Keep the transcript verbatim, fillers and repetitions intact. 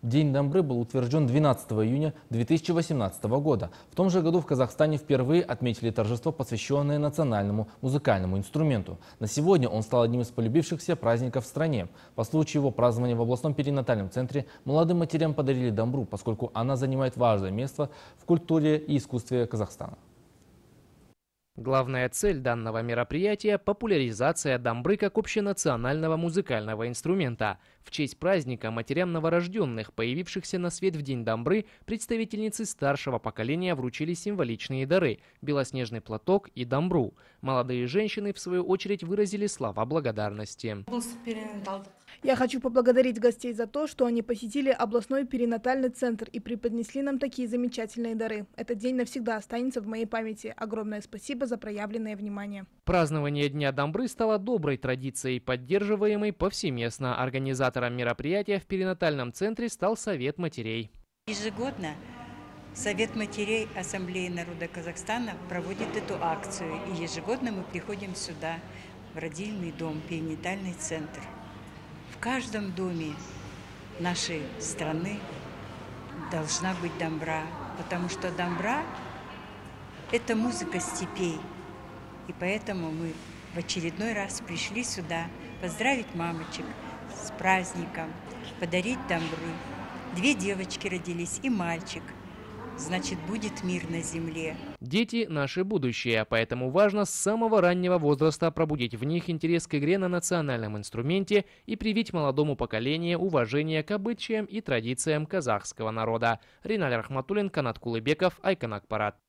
День Домбры был утвержден двенадцатого июня две тысячи восемнадцатого года. В том же году в Казахстане впервые отметили торжество, посвященное национальному музыкальному инструменту. На сегодня он стал одним из полюбившихся праздников в стране. По случаю его празднования в областном перинатальном центре молодым матерям подарили домбру, поскольку она занимает важное место в культуре и искусстве Казахстана. Главная цель данного мероприятия – популяризация домбры как общенационального музыкального инструмента. В честь праздника матерям новорожденных, появившихся на свет в День домбры, представительницы старшего поколения вручили символичные дары – белоснежный платок и домбру. Молодые женщины, в свою очередь, выразили слова благодарности. Я хочу поблагодарить гостей за то, что они посетили областной перинатальный центр и преподнесли нам такие замечательные дары. Этот день навсегда останется в моей памяти. Огромное спасибо за проявленное внимание. Празднование Дня домбры стало доброй традицией, поддерживаемой повсеместно. Организатором мероприятия в перинатальном центре стал Совет матерей. Ежегодно Совет матерей Ассамблеи народа Казахстана проводит эту акцию. И ежегодно мы приходим сюда, в родильный дом, перинатальный центр. В каждом доме нашей страны должна быть домбра, потому что домбра – это музыка степей. И поэтому мы в очередной раз пришли сюда поздравить мамочек с праздником, подарить домбру. Две девочки родились и мальчик. Значит, будет мир на земле. Дети – наше будущее, поэтому важно с самого раннего возраста пробудить в них интерес к игре на национальном инструменте и привить молодому поколению уважение к обычаям и традициям казахского народа. Риналь Рахматуллин, Канат Кулыбеков, Айкан Акпарат.